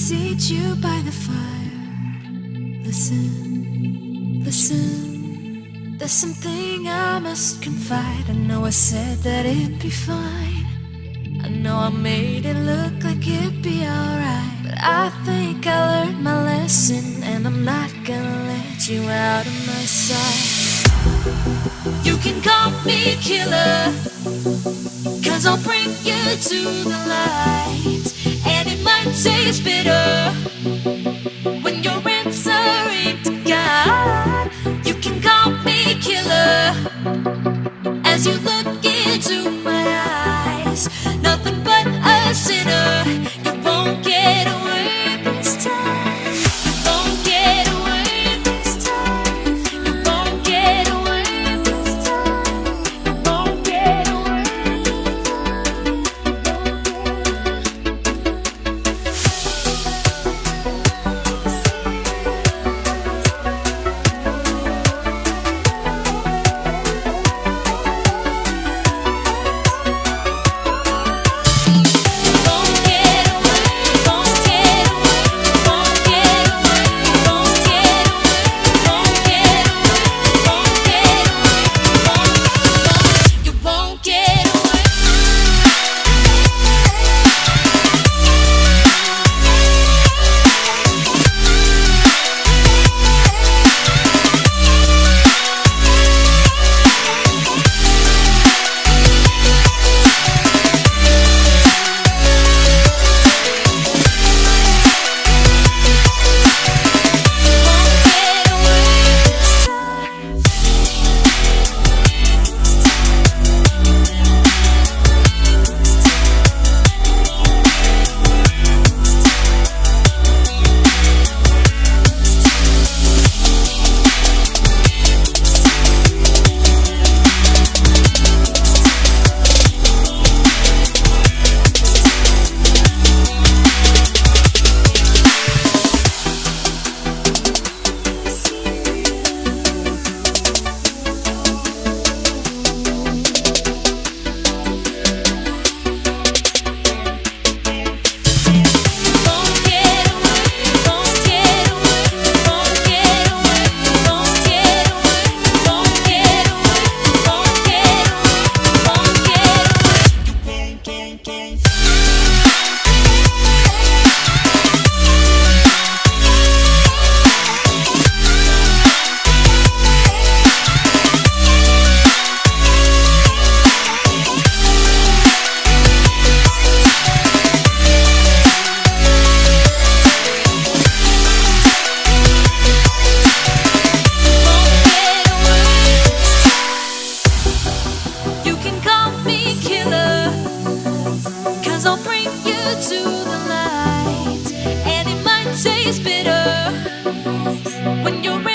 seat you by the fire. Listen, listen, there's something I must confide. I know I said that it'd be fine. I know I made it look like it'd be alright, but I think I learned my lesson, and I'm not gonna let you out of my sight. You can call me killer, 'cause I'll bring you to the light. And it might taste bitter when you're answering to God. You can call me killer as you look into my eyes. Nothing but a sinner. You won't get away this time. You won't get away this time. You won't get away this time. You won't get away. I'll bring you to the light, and it might taste bitter when you're